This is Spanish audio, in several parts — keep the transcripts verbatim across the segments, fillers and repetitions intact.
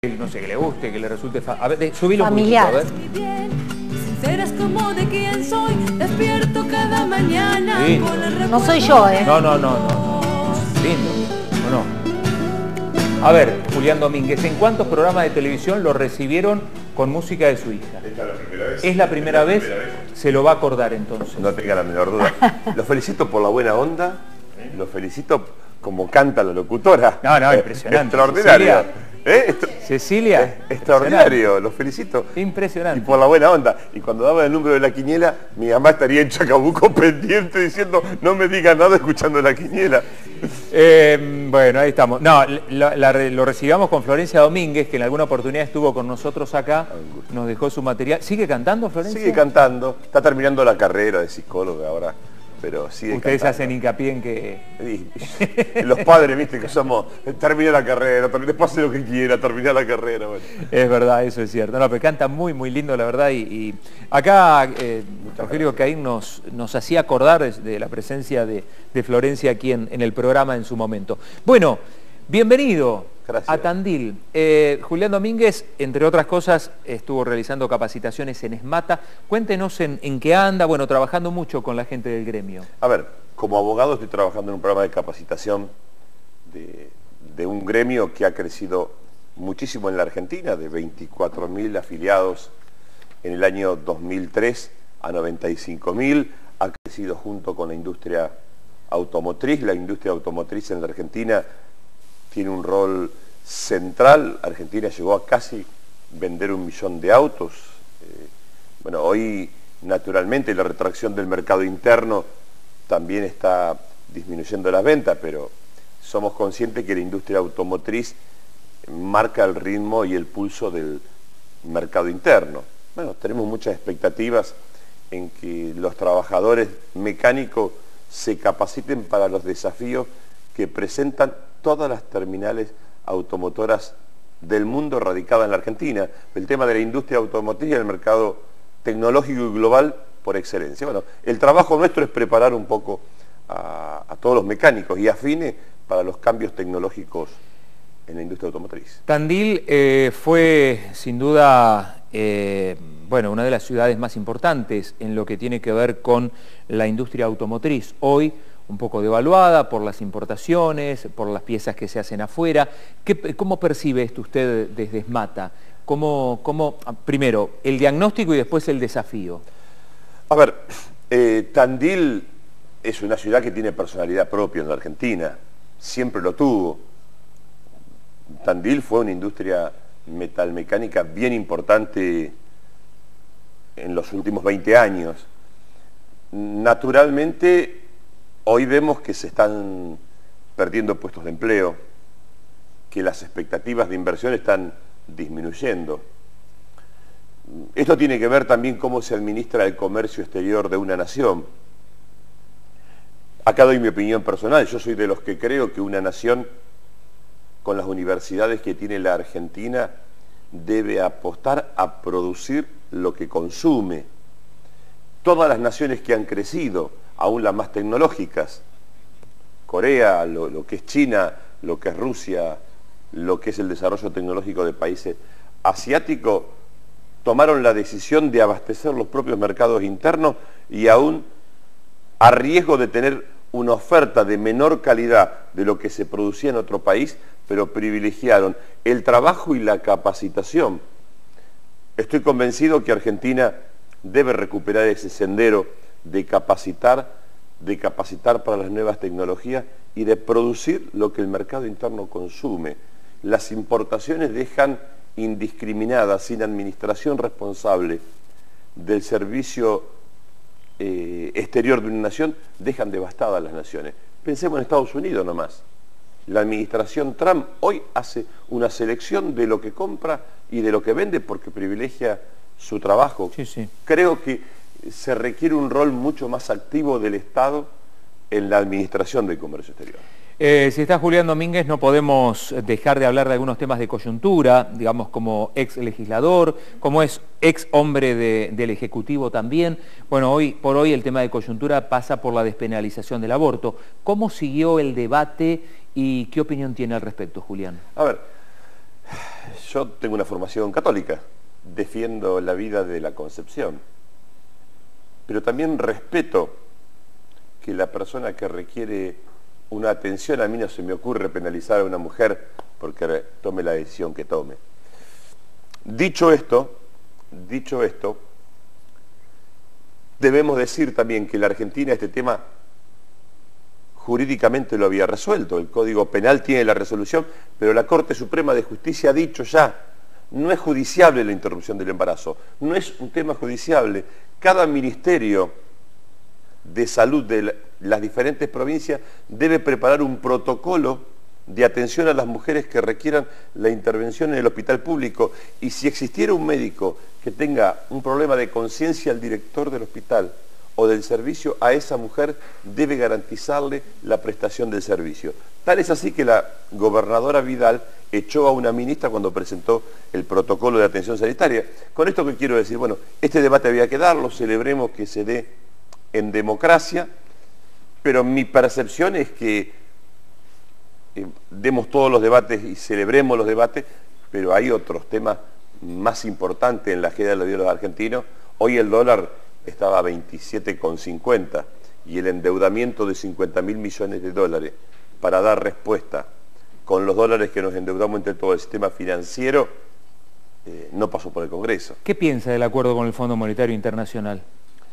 No sé, que le guste, que le resulte... Fa... A ver, de, subilo familiar. Un poquito, a ver. Sinceras como de quién soy, despierto cada mañana Sí. con el No soy yo, ¿eh? No, no, no, no. Lindo, ¿o no? A ver, Julián Domínguez, ¿en cuántos programas de televisión lo recibieron con música de su hija? Esta es la primera vez. ¿Es la primera, es la vez? primera vez? Se lo va a acordar entonces. No tenga la menor duda. Los felicito por la buena onda, los felicito como canta la locutora. No, no, impresionante. Extraordinario. Cecilia, ¿Eh? Esto, Cecilia, es extraordinario, los felicito. Impresionante. Y por la buena onda. Y cuando daba el número de la quiniela, mi mamá estaría en Chacabuco pendiente diciendo, no me diga nada escuchando la quiniela. Eh, bueno, ahí estamos. No, la, la, lo recibamos con Florencia Domínguez, que en alguna oportunidad estuvo con nosotros acá, nos dejó su material. ¿Sigue cantando, Florencia? Sigue cantando, está terminando la carrera de psicóloga ahora, pero sigue Ustedes cantando. hacen hincapié en que... Y los padres, viste, que somos, termina la carrera, después hace lo que quiera, termina la carrera. Bueno. Es verdad, eso es cierto. No, pero canta muy, muy lindo, la verdad. Y, y acá eh, Rogelio Caín nos, nos hacía acordar de, de la presencia de, de Florencia aquí en, en el programa en su momento. Bueno, bienvenido. Gracias. A Tandil. Eh, Julián Domínguez, entre otras cosas, estuvo realizando capacitaciones en ESMATA. Cuéntenos en, en qué anda, bueno, trabajando mucho con la gente del gremio. A ver, como abogado estoy trabajando en un programa de capacitación de, de un gremio que ha crecido muchísimo en la Argentina, de veinticuatro mil afiliados en el año dos mil tres a noventa y cinco mil, ha crecido junto con la industria automotriz. La industria automotriz en la Argentina tiene un rol central. Argentina llegó a casi vender un millón de autos. Eh, bueno, hoy naturalmente la retracción del mercado interno también está disminuyendo las ventas, pero somos conscientes que la industria automotriz marca el ritmo y el pulso del mercado interno. Bueno, tenemos muchas expectativas en que los trabajadores mecánicos se capaciten para los desafíos que presentan todas las terminales automotoras del mundo radicadas en la Argentina. El tema de la industria automotriz y el mercado tecnológico y global por excelencia. Bueno, el trabajo nuestro es preparar un poco a, a todos los mecánicos y afines para los cambios tecnológicos en la industria automotriz. Tandil eh, fue sin duda eh, bueno, una de las ciudades más importantes en lo que tiene que ver con la industria automotriz. Hoy un poco devaluada por las importaciones, por las piezas que se hacen afuera. ¿Qué, ¿Cómo percibe esto usted desde ESMATA? ¿Cómo, cómo, primero, el diagnóstico y después el desafío? A ver, eh, Tandil es una ciudad que tiene personalidad propia en la Argentina, siempre lo tuvo. Tandil fue una industria metalmecánica bien importante en los últimos veinte años. Naturalmente, hoy vemos que se están perdiendo puestos de empleo, que las expectativas de inversión están disminuyendo. Esto tiene que ver también cómo se administra el comercio exterior de una nación. Acá doy mi opinión personal. Yo soy de los que creo que una nación, con las universidades que tiene la Argentina, debe apostar a producir lo que consume. Todas las naciones que han crecido, aún las más tecnológicas, Corea, lo, lo que es China, lo que es Rusia, lo que es el desarrollo tecnológico de países asiáticos, tomaron la decisión de abastecer los propios mercados internos y aún a riesgo de tener una oferta de menor calidad de lo que se producía en otro país, pero privilegiaron el trabajo y la capacitación. Estoy convencido que Argentina debe recuperar ese sendero de capacitar, de capacitar para las nuevas tecnologías y de producir lo que el mercado interno consume. Las importaciones dejan indiscriminada, sin administración responsable del servicio eh, exterior de una nación, dejan devastadas las naciones. Pensemos en Estados Unidos nomás. La administración Trump hoy hace una selección de lo que compra y de lo que vende porque privilegia su trabajo. Sí, sí. Creo que se requiere un rol mucho más activo del Estado en la administración del comercio exterior. Eh, si está Julián Domínguez, no podemos dejar de hablar de algunos temas de coyuntura, digamos como ex legislador, como es ex hombre de, del Ejecutivo también. Bueno, hoy por hoy el tema de coyuntura pasa por la despenalización del aborto. ¿Cómo siguió el debate y qué opinión tiene al respecto, Julián? A ver, Yo tengo una formación católica, defiendo la vida de la Concepción, pero también respeto que la persona que requiere una atención, a mí no se me ocurre penalizar a una mujer porque tome la decisión que tome. Dicho esto, dicho esto, debemos decir también que la Argentina este tema jurídicamente lo había resuelto. El Código Penal tiene la resolución, pero la Corte Suprema de Justicia ha dicho ya, no es judiciable la interrupción del embarazo, no es un tema judiciable. Cada ministerio de salud de las diferentes provincias debe preparar un protocolo de atención a las mujeres que requieran la intervención en el hospital público, y si existiera un médico que tenga un problema de conciencia, el director del hospital o del servicio a esa mujer debe garantizarle la prestación del servicio. Tal es así que la gobernadora Vidal echó a una ministra cuando presentó el protocolo de atención sanitaria. Con esto que quiero decir, bueno, este debate había que darlo, celebremos que se dé en democracia, pero mi percepción es que eh, demos todos los debates y celebremos los debates, pero hay otros temas más importantes en la agenda de la vida de los argentinos. Hoy el dólar estaba a veintisiete con cincuenta y el endeudamiento de cincuenta mil millones de dólares para dar respuesta con los dólares que nos endeudamos entre todo el sistema financiero eh, no pasó por el Congreso. ¿Qué piensa del acuerdo con el Fondo Monetario Internacional?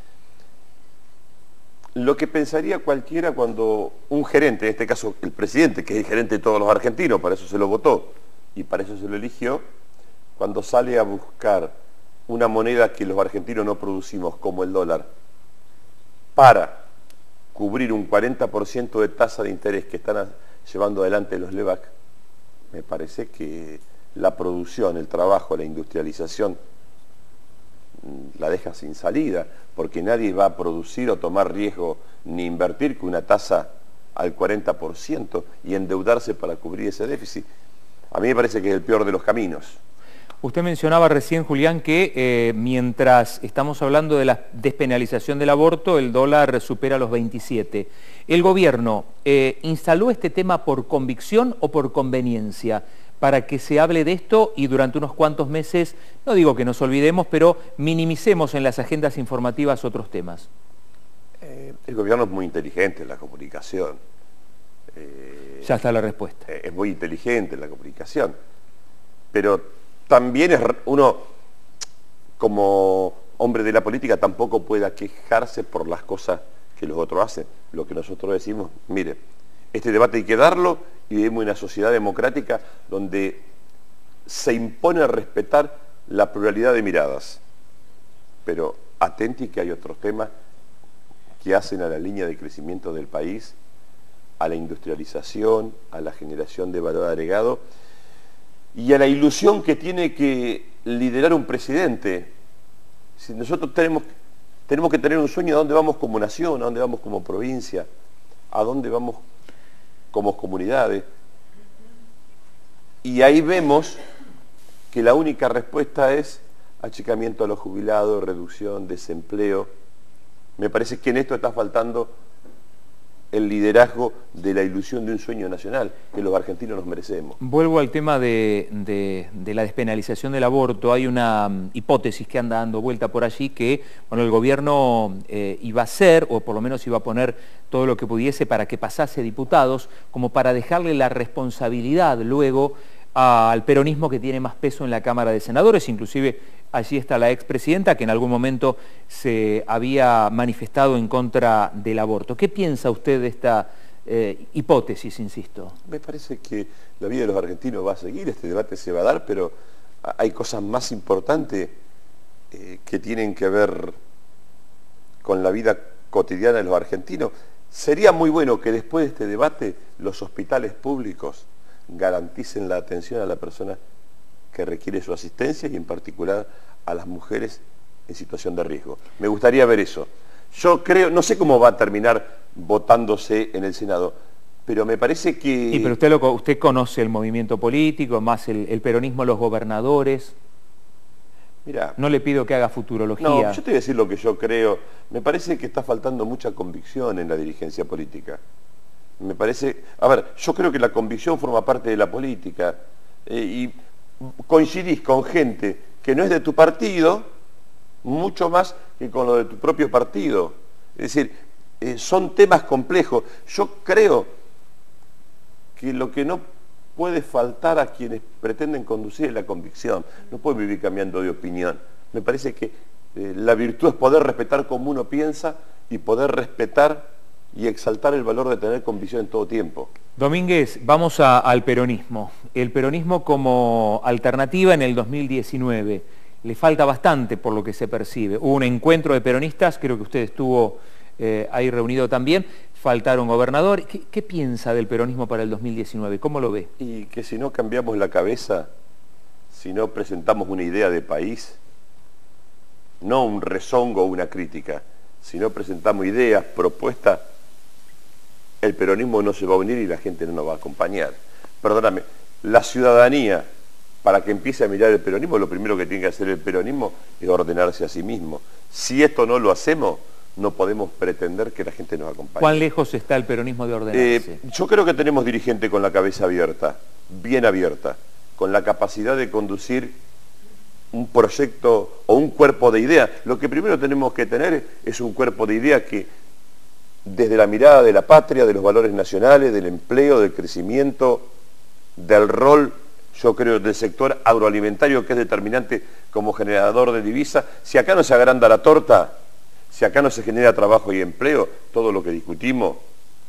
Lo que pensaría cualquiera cuando un gerente, en este caso el presidente, que es el gerente de todos los argentinos, para eso se lo votó y para eso se lo eligió, cuando sale a buscar una moneda que los argentinos no producimos, como el dólar, para cubrir un cuarenta por ciento de tasa de interés que están llevando adelante los LEVAC, me parece que la producción, el trabajo, la industrialización la deja sin salida, porque nadie va a producir o tomar riesgo ni invertir con una tasa al cuarenta por ciento y endeudarse para cubrir ese déficit. A mí me parece que es el peor de los caminos. Usted mencionaba recién, Julián, que eh, mientras estamos hablando de la despenalización del aborto, el dólar supera los veintisiete. ¿El gobierno eh, instaló este tema por convicción o por conveniencia para que se hable de esto y durante unos cuantos meses, no digo que nos olvidemos, pero minimicemos en las agendas informativas otros temas? Eh, el gobierno es muy inteligente en la comunicación. Eh, ya está la respuesta. Eh, es muy inteligente en la comunicación, pero también es uno, como hombre de la política, tampoco pueda quejarse por las cosas que los otros hacen. Lo que nosotros decimos, mire, este debate hay que darlo y vivimos en una sociedad democrática donde se impone respetar la pluralidad de miradas. Pero atenti que hay otros temas que hacen a la línea de crecimiento del país, a la industrialización, a la generación de valor agregado y a la ilusión que tiene que liderar un presidente. Si nosotros tenemos, tenemos que tener un sueño a dónde vamos como nación, a dónde vamos como provincia, a dónde vamos como comunidades. Y ahí vemos que la única respuesta es achicamiento a los jubilados, reducción, desempleo. Me parece que en esto está faltando el liderazgo de la ilusión de un sueño nacional que los argentinos nos merecemos. Vuelvo al tema de, de, de la despenalización del aborto. Hay una um, hipótesis que anda dando vuelta por allí que bueno, el gobierno eh, iba a hacer, o por lo menos iba a poner todo lo que pudiese para que pasase diputados, como para dejarle la responsabilidad luego a, al peronismo que tiene más peso en la Cámara de Senadores. Inclusive allí está la expresidenta que en algún momento se había manifestado en contra del aborto. ¿Qué piensa usted de esta eh, hipótesis, insisto? Me parece que la vida de los argentinos va a seguir, este debate se va a dar, pero hay cosas más importantes eh, que tienen que ver con la vida cotidiana de los argentinos. Sería muy bueno que después de este debate los hospitales públicos garanticen la atención a la persona que requiere su asistencia y en particular a las mujeres en situación de riesgo. Me gustaría ver eso. Yo creo, no sé cómo va a terminar votándose en el Senado, pero me parece que... Sí, pero usted, lo, usted conoce el movimiento político, más el, el peronismo, los gobernadores. Mirá, no le pido que haga futurología. No, yo te voy a decir lo que yo creo. Me parece que está faltando mucha convicción en la dirigencia política. Me parece... A ver, yo creo que la convicción forma parte de la política. Eh, y coincidís con gente que no es de tu partido, mucho más que con lo de tu propio partido. Es decir, eh, son temas complejos. Yo creo que lo que no puede faltar a quienes pretenden conducir es la convicción. No puede vivir cambiando de opinión. Me parece que eh, la virtud es poder respetar como uno piensa y poder respetar y exaltar el valor de tener convicción en todo tiempo. Domínguez, vamos a, al peronismo. El peronismo como alternativa en el dos mil diecinueve. Le falta bastante por lo que se percibe. Hubo un encuentro de peronistas, creo que usted estuvo eh, ahí reunido también. Faltaron gobernadores. ¿Qué, ¿Qué piensa del peronismo para el dos mil diecinueve? ¿Cómo lo ve? Y que si no cambiamos la cabeza, si no presentamos una idea de país, no un rezongo o una crítica, si no presentamos ideas, propuestas, el peronismo no se va a unir y la gente no nos va a acompañar. Perdóname, la ciudadanía, para que empiece a mirar el peronismo, lo primero que tiene que hacer el peronismo es ordenarse a sí mismo. Si esto no lo hacemos, no podemos pretender que la gente nos acompañe. ¿Cuán lejos está el peronismo de ordenarse? Eh, yo creo que tenemos dirigentes con la cabeza abierta, bien abierta, con la capacidad de conducir un proyecto o un cuerpo de ideas. Lo que primero tenemos que tener es un cuerpo de ideas que, desde la mirada de la patria, de los valores nacionales, del empleo, del crecimiento, del rol, yo creo, del sector agroalimentario, que es determinante como generador de divisas. Si acá no se agranda la torta, si acá no se genera trabajo y empleo, todo lo que discutimos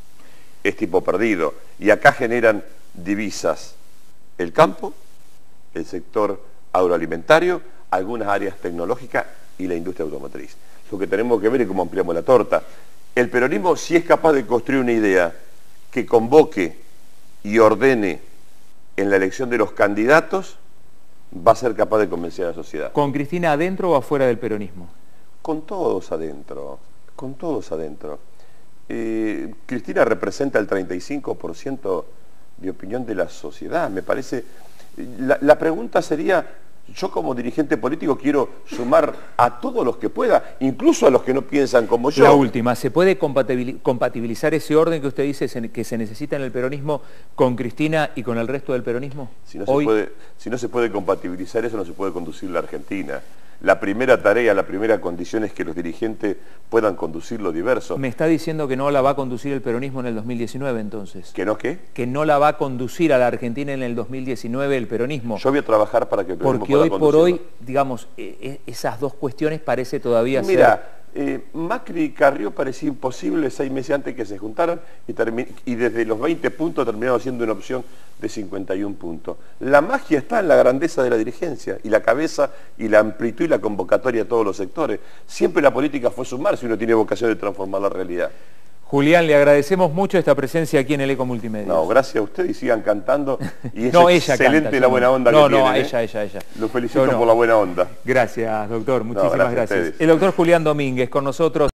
es tipo perdido. Y acá generan divisas el campo, el sector agroalimentario, algunas áreas tecnológicas y la industria automotriz. Lo que tenemos que ver es cómo ampliamos la torta. El peronismo, si es capaz de construir una idea que convoque y ordene en la elección de los candidatos, va a ser capaz de convencer a la sociedad. ¿Con Cristina adentro o afuera del peronismo? Con todos adentro, con todos adentro. Eh, Cristina representa el treinta y cinco por ciento de opinión de la sociedad, me parece. La, la pregunta sería, yo como dirigente político quiero sumar a todos los que pueda, incluso a los que no piensan como yo. La última, ¿se puede compatibilizar ese orden que usted dice que se necesita en el peronismo con Cristina y con el resto del peronismo? Si no, Hoy... se puede, si no se puede compatibilizar eso, no se puede conducir la Argentina. La primera tarea, la primera condición es que los dirigentes puedan conducir lo diverso. ¿Me está diciendo que no la va a conducir el peronismo en el dos mil diecinueve entonces? ¿Que no qué? Que no la va a conducir a la Argentina en el dos mil diecinueve el peronismo. Yo voy a trabajar para que el peronismo Porque pueda hoy por hoy, conducirlo. digamos, eh, esas dos cuestiones parece todavía ser... Mira, eh, Macri y Carrió parecía imposible seis meses antes que se juntaran y, y desde los veinte puntos terminaron siendo una opción de cincuenta y un puntos. La magia está en la grandeza de la dirigencia y la cabeza y la amplitud y la convocatoria de todos los sectores. Siempre la política fue sumar si uno tiene vocación de transformar la realidad. Julián, le agradecemos mucho esta presencia aquí en el Eco Multimedia. No, gracias a usted y sigan cantando. Y es no, ella excelente canta, la buena onda no, que no, tienen. No, ¿eh? ella, ella, ella. Lo felicito no, no. por la buena onda. Gracias, doctor. Muchísimas No, gracias gracias. El doctor Julián Domínguez con nosotros.